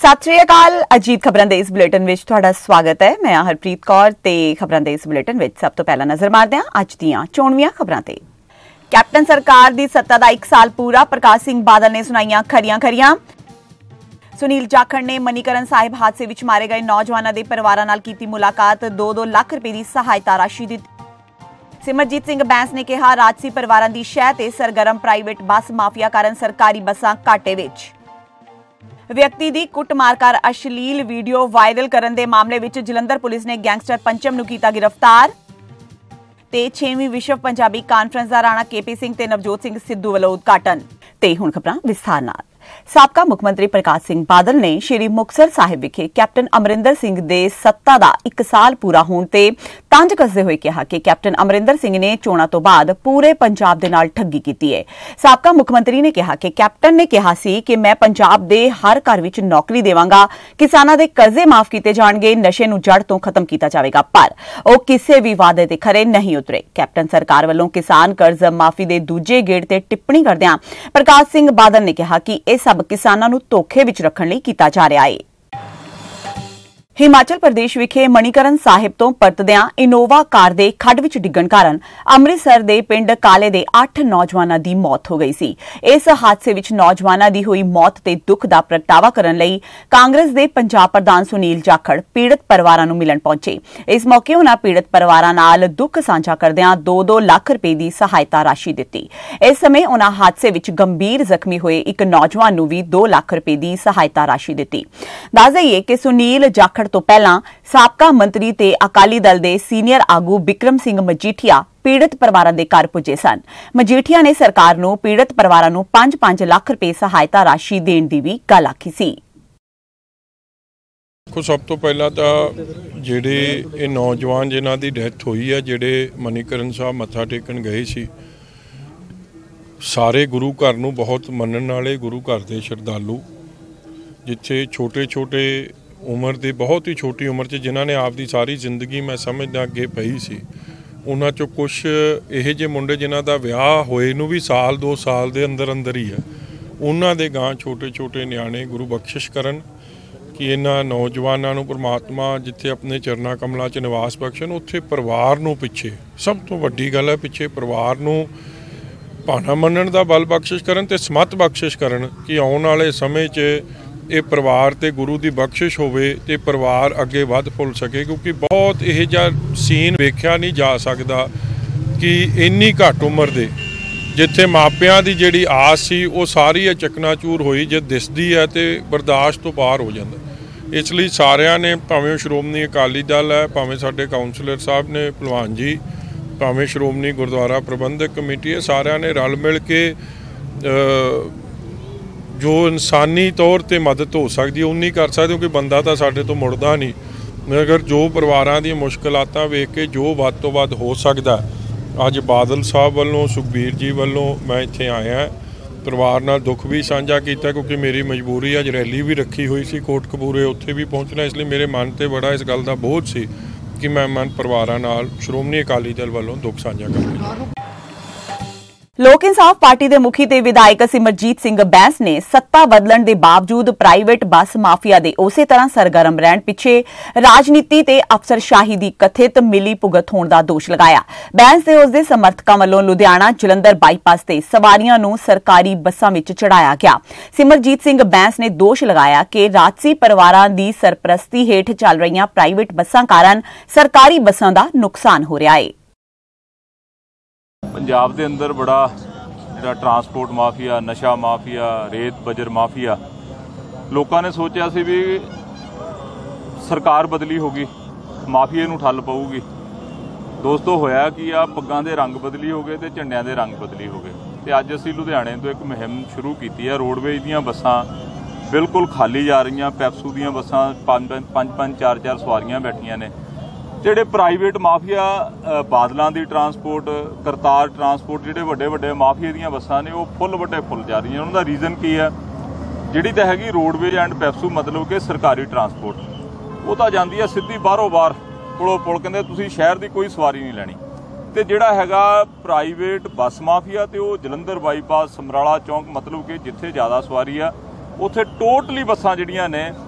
सत श्री अकाल। अजीत खबरां दे इस बुलेटिन विच तुहाडा स्वागत है। मैं हरप्रीत कौर ते खबरां दे इस बुलेटिन विच सब तो पहला नजर मारदे हां अज दीआं चोणवीआं खबरां ते। कैप्टन सरकार दी सत्ता दा 1 साल पूरा, प्रकाश सिंह बादल ने सुनाईआं खरियां। सुनील जाखड़ ने मणिकरण साहिब हादसे विच मारे गए नौजवानां दे परिवारां नाल कीती मुलाकात, 2-2 लाख रुपए दी सहायता राशि दित्ती। सिमरजीत सिंह बैंस ने कहा राजसी परिवारां दी शह ते सरगर्म प्राइवेट बस माफिया कारण सरकारी बसां घाटे विच। व्यक्ति दी कुटमार कर अश्लील वीडियो वायरल करन दे मामले विच जलंधर पुलिस ने गैंगस्टर पंचम नूं कीता गिरफ्तार। ते 6वीं विश्व पंजाबी कान्फ्रेंस दा राणा केपी सिंह ते नवजोत सिंह सिद्धू वालों उद्घाटन। ते हुण खबरां विस्तार नाल। साबका मुख मंत्री प्रकाश सिंह बादल ने श्री मुक्तसर साहिब विखे कैप्टन अमरिंदर सिंह दे सत्ता दा 1 साल पूरा होण ते तंज कसदे होए कहा कि कैप्टन अमरिंदर सिंह ने चोणां तो बाद पूरे पंजाब दे नाल ठगी कीती है। साबका मुख मंत्री ने कहा कि कैप्टन ने कहा सी कि मैं पंजाब दे हर घर विच नौकरी देवांगा, किसानां दे कर्जे माफ कीते जाणगे, नशे नूं जड़ तों खत्म कीता जावेगा, पर ओह किसी भी वादे ते खरे नहीं उतरे। कैप्टन सरकार वालों किसान कर्ज माफी दे दूजे गेड़ ते टिप्पणी करदिआं प्रकाश सिंह बादल ने कहा कि सब किसानां नूं धोखे विच रखण लई कीता जा रहा है। हिमाचल प्रदेश विखे मणिकरण साहिब तो परतदिआं इनोवा कार दे खड्ड विच डिग्गण कारण अमृतसर दे पिंड काले दे 8 नौजवानां दी मौत हो गई सी। इस हादसे विच नौजवानां दी होई मौत ते दुख दा प्रगटावा करन लई कांग्रेस दे पंजाब प्रधान सुनील जाखड़ पीड़ित परिवारां नूं मिलण पहुंचे। इस मौके उन्हां पीड़ित परिवारां नाल दुख साझा करदिआं 2-2 लाख रुपए दी सहायता राशि दित्ती। इस समय उन्हां हादसे विच गंभीर जख्मी होए एक नौजवान नूं भी 2 लाख रुपए दी सहायता राशि दित्ती। दस दईए कि सुनील जाखड़ तो पहला साबका मंत्री ते अकाली दल दे सीनियर आगू बिक्रम सिंह मजीठिया पीड़ित परिवारां दे घर पुजे सन। मजीठिया ने सरकार नूं पीड़ित परिवारां नूं 5-5 लाख रुपए सहायता राशि देण दी भी गल आखी सी। सब तो पहला तो जिहड़े ये नौजवान जिन्हां दी डेथ हुई है, जिहड़े मणिकरण साहब मत्था टेकण गए सी, सारे गुरु घर नूं बहुत मनण वाले गुरु घर दे श्रद्धालु, जिथे छोटे छोटे उम्र के बहुत ही छोटी उम्र च जिन्हों ने आपकी सारी जिंदगी मैं समझदा अगे पई सी, उन्हां चों कुछ इहो जे मुंडे जिन्हां दा विआह होए नूं भी 1-2 साल के अंदर अंदर ही है, उन्हां दे गां छोटे छोटे न्याणे गुरु बख्शिश करन कि इन्हां नौजवानों नूं परमात्मा जिथे अपने चरना कमलों च निवास बख्शण, उत्थे परिवार नूं पिछे सब तो वड्डी गल है, पिछे परिवार नूं भाना मनण दा बल बख्शिश करन ते समत बख्शिश करन कि आउण वाले समय च ये परिवार ते गुरु की बख्शिश होवे ते परिवार अगे वध फुल सके। क्योंकि बहुत यह जिहा सीन वेख्या नहीं जा सकता कि इन्नी घट उम्र दे जिथे मापियां दी जिहड़ी आस सी वो सारी चकनाचूर होई, जे दिसदी है तो बर्दाश्त तो बाहर हो जाता। इसलिए सारिਆਂ ने भावें श्रोमणी अकाली दल है, भावें साडे काउंसलर साहब ने भलवान जी, भावें श्रोमणी गुरुद्वारा प्रबंधक कमेटी है, सारिਆਂ ने रल मिल के जो इंसानी तौर पर मदद हो सकती है उन्नी कर सकते, क्योंकि बंदा तो साढ़े तो मुड़दा नहीं, मगर जो परिवारों दी मुश्किलातां वेख के जो वध तो वध हो सकता, अज बादल साहब वालों सुखबीर जी वालों मैं इत्थे आया परिवार नाल दुख भी साझा किया, क्योंकि मेरी मजबूरी अज रैली भी रखी हुई सी कोटकपूरे, उत्थे भी पहुँचना, इसलिए मेरे मन से बड़ा इस गल का बोझ सी कि मैं मन परिवारां नाल श्रोमणी अकाली दल वालों दुख साझा कर। लोक इंसाफ पार्टी के मुखी ते विधायक सिमरजीत सिंह बैंस ने सत्ता बदलण के बावजूद प्राइवेट बस माफिया के उसे तरह सरगर्म रहण पिछे राजनीति ते अफसरशाही की कथित मिली भुगत होने का दोष लगाया। बैंस ते उसके समर्थकों वालों लुधियाना जलंधर बाईपास ते सवारियां नूं सरकारी बसां विच चढ़ाया गया। सिमरजीत सिंह बैंस ने दोष लगाया कि राजसी परिवारां दी सरपरस्ती हेठ चल रहीआं प्राइवेट बसां कारण सरकारी बसां दा नुकसान हो रहा है। पंजाब के अंदर बड़ा जिहड़ा ट्रांसपोर्ट माफिया, नशा माफिया, रेत बजर माफिया, लोगों ने सोचा सी भी सरकार बदली होगी, माफिया नूं ठल पऊगी। दोस्तों होया कि आ पग्गां दे रंग बदली हो गए ते झंडियां दे रंग बदली हो गए, ते अज असीं लुधियाणे तो एक मुहिम शुरू की है। रोडवेज दीयां बसां बिल्कुल खाली जा रही, पैप्सू दीयां बसां 5-5 4-4 सवारियां बैठियां ने। ਜਿਹੜੇ प्राइवेट माफिया बादलों की ट्रांसपोर्ट, करतार ट्रांसपोर्ट, ਜਿਹੜੇ ਵੱਡੇ ਵੱਡੇ माफिया ਦੀਆਂ ਬੱਸਾਂ ਨੇ ਉਹ ਫੁੱਲ ਵੱਡੇ ਫੁੱਲ ਜਾ ਰਹੀਆਂ। ਉਹਨਾਂ ਦਾ ਰੀਜ਼ਨ ਕੀ ਹੈ? ਜਿਹੜੀ ਤਾਂ ਹੈਗੀ रोडवेज एंड पैप्सू मतलब कि सरकारी ट्रांसपोर्ट, ਉਹ ਤਾਂ ਜਾਂਦੀ ਹੈ ਸਿੱਧੀ ਬਾਹਰੋਂ ਬਾਹਰ ਪੁਲੋਂ ਪੁਲ, ਕਹਿੰਦੇ ਤੁਸੀਂ ਸ਼ਹਿਰ ਦੀ ਕੋਈ ਸਵਾਰੀ ਨਹੀਂ ਲੈਣੀ। ਤੇ ਜਿਹੜਾ ਹੈਗਾ ਪ੍ਰਾਈਵੇਟ ਬੱਸ ਮਾਫੀਆ ਤੇ ਉਹ ਜਲੰਧਰ ਬਾਈਪਾਸ, ਸਮਰਾਲਾ ਚੌਂਕ, मतलब कि ਜਿੱਥੇ ਜ਼ਿਆਦਾ ਸਵਾਰੀ ਆ ਉੱਥੇ ਟੋਟਲੀ ਬੱਸਾਂ ਜਿਹੜੀਆਂ ਨੇ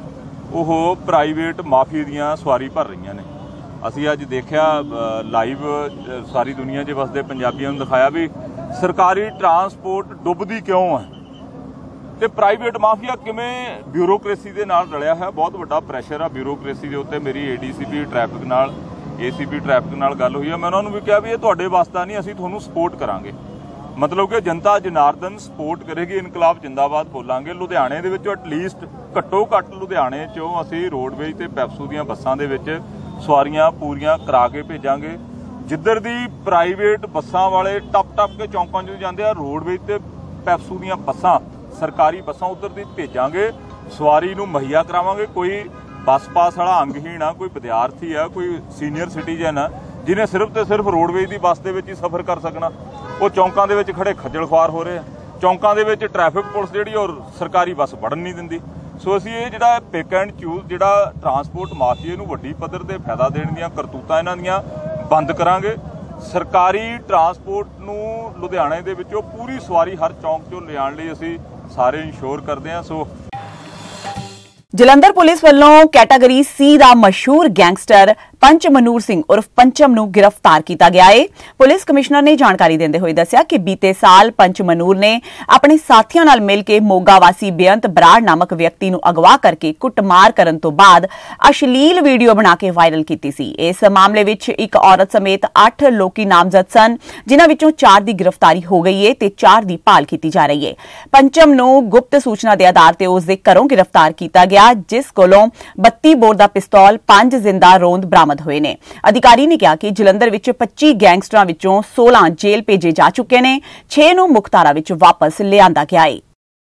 ਉਹ ਪ੍ਰਾਈਵੇਟ ਮਾਫੀਏ ਦੀਆਂ ਸਵਾਰੀ ਭਰ ਰਹੀਆਂ ਨੇ। ਅਸੀਂ ਅੱਜ ਦੇਖਿਆ ਲਾਈਵ ਸਾਰੀ ਦੁਨੀਆ 'ਚ ਵਸਦੇ ਪੰਜਾਬੀਆਂ ਨੂੰ ਦਿਖਾਇਆ ਵੀ ਸਰਕਾਰੀ ਟਰਾਂਸਪੋਰਟ ਡੁੱਬਦੀ ਕਿਉਂ ਹੈ ਤੇ ਪ੍ਰਾਈਵੇਟ ਮਾਫੀਆ ਕਿਵੇਂ ਬਿਊਰੋਕ੍ਰੇਸੀ ਦੇ ਨਾਲ ਰਲਿਆ ਹੈ। ਬਹੁਤ ਵੱਡਾ ਪ੍ਰੈਸ਼ਰ ਆ ਬਿਊਰੋਕ੍ਰੇਸੀ ਦੇ ਉੱਤੇ। ਮੇਰੀ ADCP ਟ੍ਰੈਫਿਕ ਨਾਲ ACP ਟ੍ਰੈਫਿਕ ਨਾਲ ਗੱਲ ਹੋਈ ਹੈ। ਮੈਂ ਉਹਨਾਂ ਨੂੰ ਵੀ ਕਿਹਾ ਵੀ ਇਹ ਤੁਹਾਡੇ ਵਾਸਤਾ ਨਹੀਂ, ਅਸੀਂ ਤੁਹਾਨੂੰ ਸਪੋਰਟ ਕਰਾਂਗੇ। ਮਤਲਬ ਕਿ ਜਨਤਾ ਜਨਾਰਦਨ ਸਪੋਰਟ ਕਰੇਗੀ, ਇਨਕਲਾਬ ਜਿੰਦਾਬਾਦ ਬੋਲਾਂਗੇ। ਲੁਧਿਆਣੇ ਦੇ ਵਿੱਚ ਐਟਲੀਸਟ ਘੱਟੋ ਘੱਟ ਲੁਧਿਆਣੇ 'ਚੋਂ ਅਸੀਂ ਰੋਡਵੇਜ਼ ਤੇ ਪੈਪਸੂ ਦੀਆਂ ਬੱਸਾਂ ਦੇ ਵਿੱਚ ਸਵਾਰੀਆਂ ਪੂਰੀਆਂ ਕਰਾ ਕੇ ਭੇਜਾਂਗੇ। ਜਿੱਧਰ ਦੀ ਪ੍ਰਾਈਵੇਟ ਬੱਸਾਂ ਵਾਲੇ ਟੱਪ ਕੇ ਚੌਂਕਾਂ 'ਚ ਜਾਂਦੇ ਆ, ਰੋਡਵੇਜ਼ ਤੇ ਪੈਪਸੂ ਦੀਆਂ ਬੱਸਾਂ ਸਰਕਾਰੀ ਬੱਸਾਂ ਉੱਧਰ ਦੀ ਭੇਜਾਂਗੇ, ਸਵਾਰੀ ਨੂੰ ਮੁਹੱਈਆ ਕਰਾਵਾਂਗੇ। ਕੋਈ ਬੱਸ ਪਾਸ ਵਾਲਾ ਅੰਗਹੀਣ ਆ, ਕੋਈ ਵਿਦਿਆਰਥੀ ਆ, ਕੋਈ ਸੀਨੀਅਰ ਸਿਟੀਜ਼ਨ ਆ ਜਿਹਨੇ ਸਿਰਫ ਤੇ ਸਿਰਫ ਰੋਡਵੇਜ਼ ਦੀ ਬੱਸ ਦੇ ਵਿੱਚ ਹੀ ਸਫ਼ਰ ਕਰ ਸਕਣਾ, ਉਹ ਚੌਂਕਾਂ ਦੇ ਵਿੱਚ ਖੜੇ ਖੱਜਲ ਖੁਆਰ ਹੋ ਰਹੇ ਆ। ਚੌਂਕਾਂ ਦੇ ਵਿੱਚ ਟ੍ਰੈਫਿਕ ਪੁਲਿਸ ਜਿਹੜੀ ਔਰ ਸਰਕਾਰੀ ਬੱਸ ਵੜਨ ਨਹੀਂ ਦਿੰਦੀ। ਸੋ ਅਸੀਂ ਇਹ ਜਿਹੜਾ ਪਿਕ ਐਂਡ ਚੂਜ਼ ਜਿਹੜਾ ਟਰਾਂਸਪੋਰਟ ਮਾਫੀਏ ਨੂੰ ਵੱਡੀ ਪੱਧਰ ਤੇ ਫਾਇਦਾ ਦੇਣ ਦੀਆਂ ਕਰਤੂਤਾਂ ਇਹਨਾਂ ਦੀਆਂ ਬੰਦ ਕਰਾਂਗੇ। ਸਰਕਾਰੀ ਟਰਾਂਸਪੋਰਟ ਨੂੰ ਲੁਧਿਆਣੇ ਦੇ ਵਿੱਚੋਂ ਪੂਰੀ ਸਵਾਰੀ ਹਰ ਚੌਂਕ 'ਚੋਂ ਲਿਆਉਣ ਲਈ ਅਸੀਂ ਸਾਰੇ ਇੰਸ਼ੋਰ ਕਰਦੇ ਹਾਂ। ਸੋ ਜਲੰਧਰ ਪੁਲਿਸ ਵੱਲੋਂ ਕੈਟਾਗਰੀ C ਦਾ ਮਸ਼ਹੂਰ ਗੈਂਗਸਟਰ ਪੰਚ ਮਨੂਰ ਸਿੰਘ ਉਰਫ ਪੰਚਮ ਨੂੰ ਗ੍ਰਿਫਤਾਰ ਕੀਤਾ ਗਿਆ ਹੈ। ਪੁਲਿਸ ਕਮਿਸ਼ਨਰ ਨੇ ਜਾਣਕਾਰੀ ਦਿੰਦੇ ਹੋਏ ਦੱਸਿਆ ਕਿ ਬੀਤੇ ਸਾਲ ਪੰਚ ਮਨੂਰ ਨੇ ਆਪਣੇ ਸਾਥੀਆਂ ਨਾਲ ਮਿਲ ਕੇ ਮੋਗਾ ਵਾਸੀ ਬੇਅੰਤ ਬਰਾੜ ਨਾਮਕ ਵਿਅਕਤੀ ਨੂੰ ਅਗਵਾ ਕਰਕੇ ਕੁੱਟਮਾਰ ਕਰਨ ਤੋਂ ਬਾਅਦ ਅਸ਼ਲੀਲ ਵੀਡੀਓ ਬਣਾ ਕੇ ਵਾਇਰਲ ਕੀਤੀ ਸੀ। ਇਸ ਮਾਮਲੇ ਵਿੱਚ ਇੱਕ ਔਰਤ ਸਮੇਤ 8 ਲੋਕੀ ਨਾਮਜ਼ਦ ਸਨ, ਜਿਨ੍ਹਾਂ ਵਿੱਚੋਂ 4 ਦੀ ਗ੍ਰਿਫਤਾਰੀ ਹੋ ਗਈ ਹੈ ਤੇ 4 ਦੀ ਭਾਲ ਕੀਤੀ ਜਾ ਰਹੀ ਹੈ। ਪੰਚਮ ਨੂੰ ਗੁਪਤ ਸੂਚਨਾ ਦੇ ਆਧਾਰ ਤੇ ਉਸ ਦੇ ਘਰੋਂ ਗ੍ਰਿਫਤਾਰ ਕੀਤਾ ਗਿਆ, ਜਿਸ ਕੋਲੋਂ 32 ਬੋਰ ਦਾ ਪਿਸਤੌਲ, 5 ਜ਼ਿੰਦਾ ਰੋਂਦ ਬਰਾਮਦ ਹੋਏ ਨੇ। ਅਧਿਕਾਰੀ ਨੇ ਕਿਹਾ ਕਿ ਜਲੰਧਰ ਵਿੱਚ 25 ਗੈਂਗਸਟਰਾਂ ਵਿੱਚੋਂ 16 ਜੇਲ੍ਹ ਭੇਜੇ ਜਾ ਚੁੱਕੇ ਨੇ, 6 ਨੂੰ ਮੁਖਤਾਰਾ ਵਿੱਚ ਵਾਪਸ ਲਿਆਂਦਾ ਗਿਆ ਹੈ।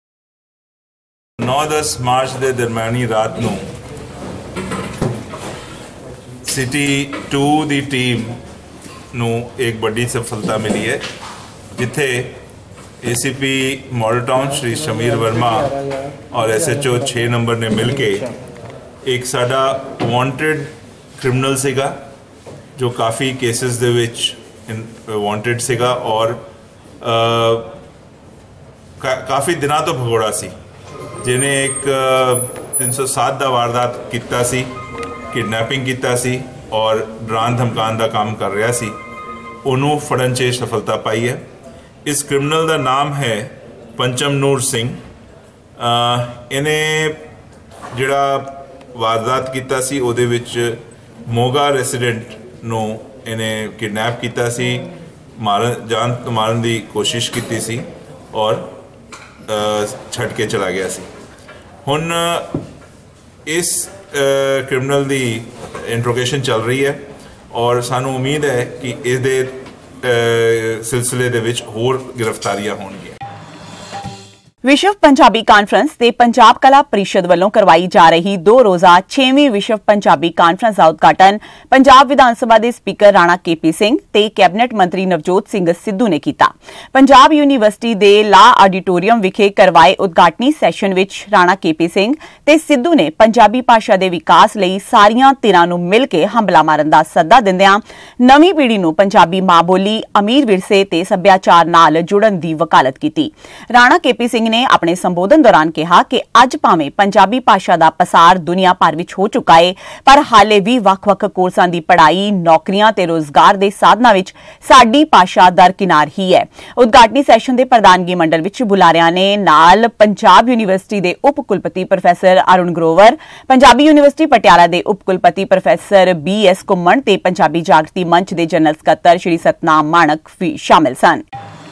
9-10 ਮਾਰਚ ਦੇ ਦਰਮਿਆਨੀ ਰਾਤ ਨੂੰ ਸਿਟੀ 2 ਦੀ ਟੀਮ ਨੂੰ ਇੱਕ ਵੱਡੀ ਸਫਲਤਾ ਮਿਲੀ ਹੈ, ਜਿੱਥੇ ACP model town Shri Shamir Verma और SHO 6 नंबर ने मिलके एक साडा वांटेड क्रिमिनल सीगा जो काफ़ी केसेस दे विच वांटेड सीगा और काफ़ी दिनों तो भगोड़ा सी, जिन्हें एक 307 का वारदात किया सी, किडनैपिंग किया सी और डरान धमकान का काम कर रहा सी, उन्होंने फड़न 'च सफलता पाई है। इस क्रिमिनल का नाम है पंचम नूर सिंह। इन्हें जिहड़ा वारदात किया सी उहदे विच मोगा रेसीडेंट नूं इन्हें किडनैप किया सी, जान तो मारन की कोशिश की सी और छड्ड के चला गया सी। हुण इस क्रिमिनल की इंट्रोगेशन चल रही है और सानू उम्मीद है कि इस सिलसिले दे विच होर गिरफ्तारियां होणगीਆਂ। विश्व पंजाबी कान्फ्रेंस ते पंजाब कला परिषद ਵੱਲੋਂ ਕਰਵਾਈ ਜਾ ਰਹੀ 2 ਰੋਜ਼ਾ 6ਵੀਂ ਵਿਸ਼ਵ ਪੰਜਾਬੀ ਕਾਨਫਰੰਸ ਦਾ ਉਦਘਾਟਨ ਪੰਜਾਬ ਵਿਧਾਨ ਸਭਾ ਦੇ ਸਪੀਕਰ ਰਾਣਾ KP ਸਿੰਘ ਤੇ ਕੈਬਨਿਟ ਮੰਤਰੀ ਨਵਜੋਤ ਸਿੰਘ ਸਿੱਧੂ ਨੇ ਕੀਤਾ। ਪੰਜਾਬ ਯੂਨੀਵਰਸਿਟੀ ਦੇ ਲਾ ਆਡੀਟੋਰੀਅਮ ਵਿਖੇ ਕਰਵਾਏ ਉਦਘਾਟਨੀ ਸੈਸ਼ਨ ਵਿੱਚ ਰਾਣਾ KP ਸਿੰਘ ਤੇ ਸਿੱਧੂ ਨੇ ਪੰਜਾਬੀ ਭਾਸ਼ਾ ਦੇ ਵਿਕਾਸ ਲਈ ਸਾਰੀਆਂ ਧਿਰਾਂ ਨੂੰ ਮਿਲ ਕੇ ਹੰਬਲਾ ਮਾਰਨ ਦਾ ਸੱਦਾ ਦਿੰਦਿਆਂ ਨਵੀਂ ਪੀੜ੍ਹੀ ਨੂੰ ਪੰਜਾਬੀ ਮਾਂ ਬੋਲੀ, ਅਮੀਰ ਵਿਰਸੇ ਤੇ ਸੱਭਿਆਚਾਰ ਨਾਲ ਜੁੜਨ ਦੀ ਵਕਾਲਤ ਕੀਤੀ। ਰਾਣਾ KP ਸਿੰਘ ਨੇ ਆਪਣੇ ਸੰਬੋਧਨ ਦੌਰਾਨ ਕਿਹਾ ਕਿ ਅੱਜ ਭਾਵੇਂ ਪੰਜਾਬੀ ਭਾਸ਼ਾ ਦਾ ਪਸਾਰ ਦੁਨੀਆ ਭਰ ਵਿੱਚ ਹੋ ਚੁੱਕਾ ਹੈ, ਪਰ ਹਾਲੇ ਵੀ ਵੱਖ-ਵੱਖ ਕੋਰਸਾਂ ਦੀ ਪੜ੍ਹਾਈ, ਨੌਕਰੀਆਂ ਤੇ ਰੋਜ਼ਗਾਰ ਦੇ ਸਾਧਨਾਂ ਵਿੱਚ ਸਾਡੀ ਭਾਸ਼ਾ ਦਰਕਿਨਾਰ ਹੀ ਹੈ। ਉਦਘਾਟਨੀ ਸੈਸ਼ਨ ਦੇ ਪ੍ਰਧਾਨਗੀ ਮੰਡਲ ਵਿੱਚ ਬੁਲਾਰਿਆਂ ਨੇ ਨਾਲ ਪੰਜਾਬ ਯੂਨੀਵਰਸਿਟੀ ਦੇ ਉਪ ਕੁਲਪਤੀ ਪ੍ਰੋਫੈਸਰ ਅਰੁਣ ਗਰੋਵਰ, ਪੰਜਾਬੀ ਯੂਨੀਵਰਸਿਟੀ ਪਟਿਆਲਾ ਦੇ ਉਪ ਕੁਲਪਤੀ ਪ੍ਰੋਫੈਸਰ BS ਘੁੰਮਣ ਤੇ ਪੰਜਾਬੀ ਜਾਗਰਤੀ ਮੰਚ ਦੇ ਜਨਰਲ ਸਕੱਤਰ ਸ਼੍ਰੀ ਸਤਨਾਮ ਮਾਣਕ ਵੀ ਸ਼ਾਮਿਲ ਸਨ।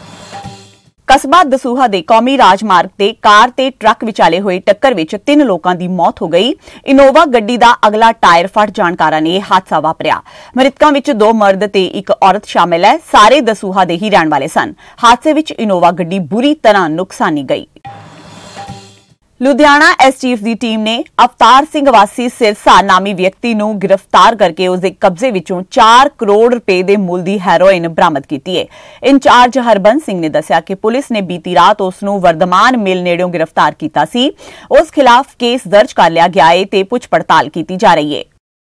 ਕਸਬਾ ਦਸੂਹਾ ਦੇ ਕੌਮੀ ਰਾਜਮਾਰਗ ਤੇ ਕਾਰ ਤੇ ਟਰੱਕ ਵਿਚਾਲੇ ਹੋਈ ਟੱਕਰ ਵਿੱਚ 3 ਲੋਕਾਂ ਦੀ ਮੌਤ ਹੋ ਗਈ। ਇਨੋਵਾ ਗੱਡੀ ਦਾ ਅਗਲਾ ਟਾਇਰ ਫਟ ਜਾਣ ਕਾਰਨ ਇਹ ਹਾਦਸਾ ਵਾਪਰਿਆ। ਮ੍ਰਿਤਕਾਂ ਵਿੱਚ 2 ਮਰਦ ਤੇ 1 ਔਰਤ ਸ਼ਾਮਿਲ ਹੈ। ਸਾਰੇ ਦਸੂਹਾ ਦੇ ਹੀ ਰਹਿਣ ਵਾਲੇ ਸਨ। ਹਾਦਸੇ ਵਿੱਚ ਇਨੋਵਾ ਗੱਡੀ ਬੁਰੀ ਤਰ੍ਹਾਂ ਨੁਕਸਾਨੀ ਗਈ। ਲੁਧਿਆਣਾ STF ਦੀ ਟੀਮ ਨੇ ਅਵਤਾਰ ਸਿੰਘ ਵਾਸੀ ਸਿਰਸਾ ਨਾਮੀ ਵਿਅਕਤੀ ਨੂੰ ਗ੍ਰਿਫਤਾਰ ਕਰਕੇ ਉਸ ਦੇ ਕਬਜ਼ੇ ਵਿੱਚੋਂ 4 ਕਰੋੜ ਰੁਪਏ ਦੇ ਮੁੱਲ ਦੀ ਹੈਰੋਇਨ ਬਰਾਮਦ ਕੀਤੀ ਹੈ। ਇੰਚਾਰਜ ਹਰਬੰਸ ਸਿੰਘ ਨੇ ਦੱਸਿਆ ਕਿ ਪੁਲਿਸ ਨੇ ਬੀਤੀ ਰਾਤ ਉਸ ਨੂੰ ਵਰਧਮਾਨ ਮਿਲ ਨੇੜਿਓਂ ਗ੍ਰਿਫਤਾਰ ਕੀਤਾ ਸੀ। ਉਸ ਖਿਲਾਫ ਕੇਸ ਦਰਜ ਕਰ ਲਿਆ ਗਿਆ ਹੈ ਤੇ ਪੁੱਛ ਪੜਤਾਲ ਕੀਤੀ ਜਾ ਰਹੀ ਹੈ।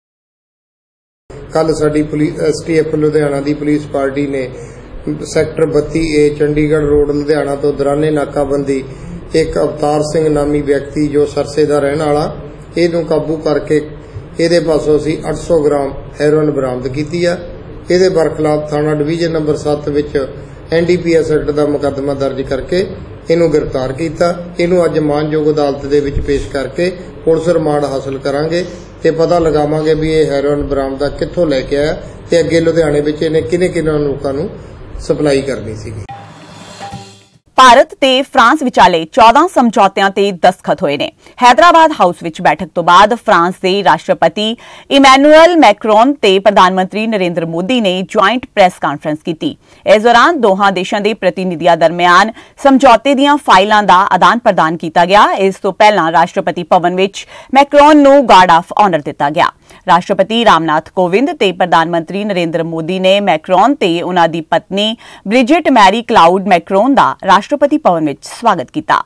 ਕੱਲ ਸਾਡੀ STF ਲੁਧਿਆਣਾ ਦੀ ਪੁਲਿਸ ਪਾਰਟੀ ਨੇ sector 32A Chandigarh road Ludhiana ਤੋਂ ਦੌਰਾਨੇ ਨਾਕਾਬੰਦੀ ਇੱਕ ਅਵਤਾਰ ਸਿੰਘ ਨਾਮੀ ਵਿਅਕਤੀ ਜੋ ਸਰਸੇ ਦਾ ਰਹਿਣ ਵਾਲਾ ਇਹਨੂੰ ਕਾਬੂ ਕਰਕੇ ਇਹਦੇ ਪਾਸੋਂ ਅਸੀਂ 800 ਗ੍ਰਾਮ ਹੈਰੋਇਨ ਬਰਾਮਦ ਕੀਤੀ ਆ। ਇਹਦੇ ਬਰਖਲਾਫ ਥਾਣਾ ਡਿਵੀਜ਼ਨ ਨੰਬਰ 7 ਵਿੱਚ NDPS ਐਕਟ ਦਾ ਮੁਕੱਦਮਾ ਦਰਜ ਕਰਕੇ ਇਹਨੂੰ ਗ੍ਰਿਫਤਾਰ ਕੀਤਾ। ਇਹਨੂੰ ਅੱਜ ਮਾਨਯੋਗ ਅਦਾਲਤ ਦੇ ਵਿੱਚ ਪੇਸ਼ ਕਰਕੇ ਪੁਲਿਸ ਰਿਮਾਂਡ ਹਾਸਲ ਕਰਾਂਗੇ ਤੇ ਪਤਾ ਲਗਾਵਾਂਗੇ ਵੀ ਇਹ ਹੈਰੋਇਨ ਬਰਾਮਦ ਕਿੱਥੋਂ ਲੈ ਕੇ ਆਇਆ ਤੇ ਅੱਗੇ ਲੁਧਿਆਣੇ ਵਿੱਚ ਇਹਨੇ ਕਿਹਨੇ ਲੋਕਾਂ ਨੂੰ ਸਪਲਾਈ ਕਰਨੀ ਸੀਗੀ। ਭਾਰਤ ਤੇ ਫਰਾਂਸ ਵਿਚਾਲੇ 14 ਸਮਝੌਤਿਆਂ ਤੇ ਦਸਤਖਤ ਹੋਏ ਨੇ। ਹੈਦਰਾਬਾਦ ਹਾਊਸ ਵਿੱਚ ਬੈਠਕ ਤੋਂ ਬਾਅਦ ਫਰਾਂਸ ਦੇ ਰਾਸ਼ਟਰਪਤੀ ਇਮੈਨੂਅਲ ਮੈਕਰੋਨ ਤੇ ਪ੍ਰਧਾਨ ਮੰਤਰੀ ਨਰਿੰਦਰ ਮੋਦੀ ਨੇ ਜੁਆਇੰਟ ਪ੍ਰੈਸ ਕਾਨਫਰੰਸ ਕੀਤੀ। ਇਸ ਦੌਰਾਨ ਦੋਹਾਂ ਦੇਸ਼ਾਂ ਦੇ ਪ੍ਰਤੀਨਿਧੀਆਂ ਦਰਮਿਆਨ ਸਮਝੌਤੇ ਦੀਆਂ ਫਾਈਲਾਂ ਦਾ ਆਦਾਨ ਪ੍ਰਦਾਨ ਕੀਤਾ ਗਿਆ। ਇਸ ਤੋਂ ਪਹਿਲਾਂ ਰਾਸ਼ਟਰਪਤੀ ਭਵਨ ਵਿੱਚ ਮੈਕਰੋਨ ਨੂੰ ਗਾਰਡ ਆਫ ਆਨਰ ਦਿੱਤਾ ਗਿਆ। ਰਾਸ਼ਟਰਪਤੀ ਰਾਮਨਾਥ ਕੋਵਿੰਦ ਤੇ ਪ੍ਰਧਾਨ ਮੰਤਰੀ ਨਰਿੰਦਰ ਮੋਦੀ ਨੇ ਮੈਕਰੋਨ ਤੇ ਉਨ੍ਹਾਂ ਦੀ ਪਤਨੀ ਬ੍ਰਿਜਿਟ ਮੈਰੀ ਕਲਾਉਡ ਮੈਕਰੋਨ ਦਾ ਰਾਸ਼ਟਰਪਤੀ ਭਵਨ ਵਿੱਚ ਸਵਾਗਤ ਕੀਤਾ।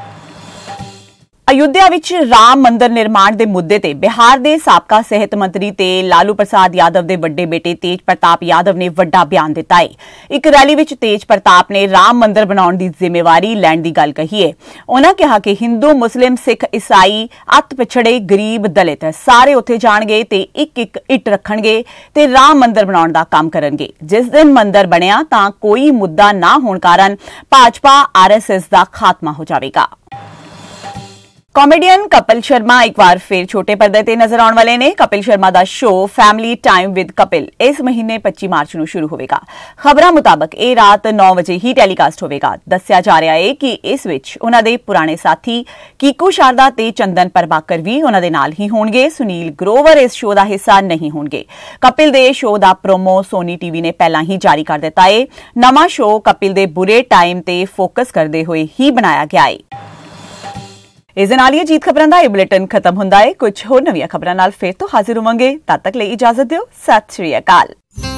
ਅਯੁੱਧਿਆ ਵਿੱਚ ਰਾਮ ਮੰਦਿਰ ਨਿਰਮਾਣ ਦੇ ਮੁੱਦੇ ਤੇ ਬਿਹਾਰ ਦੇ ਸਾਬਕਾ ਸਿਹਤ ਮੰਤਰੀ ਤੇ ਲਾਲੂ ਪ੍ਰਸਾਦ ਯਾਦਵ ਦੇ ਵੱਡੇ ਬੇਟੇ ਤੇਜ ਪ੍ਰਤਾਪ ਯਾਦਵ ਨੇ ਵੱਡਾ ਬਿਆਨ ਦਿੱਤਾ ਹੈ। ਇੱਕ ਰੈਲੀ ਵਿੱਚ ਤੇਜ ਪ੍ਰਤਾਪ ਨੇ ਰਾਮ ਮੰਦਿਰ ਬਣਾਉਣ ਦੀ ਜ਼ਿੰਮੇਵਾਰੀ ਲੈਣ ਦੀ ਗੱਲ ਕਹੀ ਹੈ। ਉਨ੍ਹਾਂ ਕਿਹਾ ਕਿ ਹਿੰਦੂ, ਮੁਸਲਿਮ, ਸਿੱਖ, ਈਸਾਈ, ਅੱਤ ਪਿਛੜੇ, ਗਰੀਬ, ਦਲਿਤ ਸਾਰੇ ਉੱਥੇ ਜਾਣਗੇ ਤੇ ਇੱਕ ਇੱਟ ਰੱਖਣਗੇ ਤੇ ਰਾਮ ਮੰਦਿਰ ਬਣਾਉਣ ਦਾ ਕੰਮ ਕਰਨਗੇ। ਜਿਸ ਦਿਨ ਮੰਦਿਰ ਬਣਿਆ ਤਾਂ ਕੋਈ ਮੁੱਦਾ ਨਾ ਹੋਣ ਕਾਰਨ ਭਾਜਪਾ RSS ਦਾ ਖਾਤਮਾ ਹੋ ਜਾਵੇਗਾ। ਕਾਮੇਡੀਅਨ ਕਪਿਲ ਸ਼ਰਮਾ ਇੱਕ ਵਾਰ ਫਿਰ ਛੋਟੇ ਪਰਦੇ ਤੇ ਨਜ਼ਰ ਆਉਣ ਵਾਲੇ ਨੇ। ਕਪਿਲ ਸ਼ਰਮਾ ਦਾ show family time with Kapil ਇਸ ਮਹੀਨੇ 25 ਮਾਰਚ ਨੂੰ ਸ਼ੁਰੂ ਹੋਵੇਗਾ। ਖਬਰਾਂ ਮੁਤਾਬਕ ਇਹ ਰਾਤ 9 ਵਜੇ ਹੀ ਟੈਲੀਕਾਸਟ ਹੋਵੇਗਾ। ਦੱਸਿਆ ਜਾ ਰਿਹਾ ਹੈ ਕਿ ਇਸ ਵਿੱਚ ਉਹਨਾਂ ਦੇ ਪੁਰਾਣੇ ਸਾਥੀ ਕੀਕੂ ਸ਼ਾਰਦਾ ਤੇ ਚੰਦਨ ਪ੍ਰਭਾਕਰ ਵੀ ਉਹਨਾਂ ਦੇ ਨਾਲ ਹੀ ਹੋਣਗੇ। ਸੁਨੀਲ ਗਰੋਵਰ ਇਸ ਸ਼ੋਅ ਦਾ ਹਿੱਸਾ ਨਹੀਂ ਹੋਣਗੇ। ਕਪਿਲ ਦੇ ਸ਼ੋਅ ਦਾ ਪ੍ਰੋਮੋ ਸੋਨੀ ਟੀਵੀ ਨੇ ਪਹਿਲਾਂ ਹੀ ਜਾਰੀ ਕਰ ਦਿੱਤਾ ਹੈ। ਨਵਾਂ ਸ਼ੋਅ ਕਪਿਲ ਦੇ ਬੁਰੇ ਟਾਈਮ ਤੇ ਫੋਕਸ ਕਰਦੇ ਹੋਏ ਹੀ ਬਣਾਇਆ ਗਿਆ ਹੈ। ਇਸ ਦੇ ਨਾਲ ਹੀ ਅਜੀਤ ਖਬਰਾਂ ਦਾ ਇਹ ਬੁਲੇਟਿਨ ਖਤਮ ਹੁੰਦਾ ਹੈ। ਕੁਝ ਹੋਰ ਨਵੀਆਂ ਖਬਰਾਂ ਨਾਲ ਫਿਰ ਤੋਂ ਹਾਜ਼ਰ ਹੋਵਾਂਗੇ। ਤਦ ਤੱਕ ਲਈ ਇਜਾਜ਼ਤ ਦਿਓ। ਸਤਿ ਸ਼੍ਰੀ ਅਕਾਲ।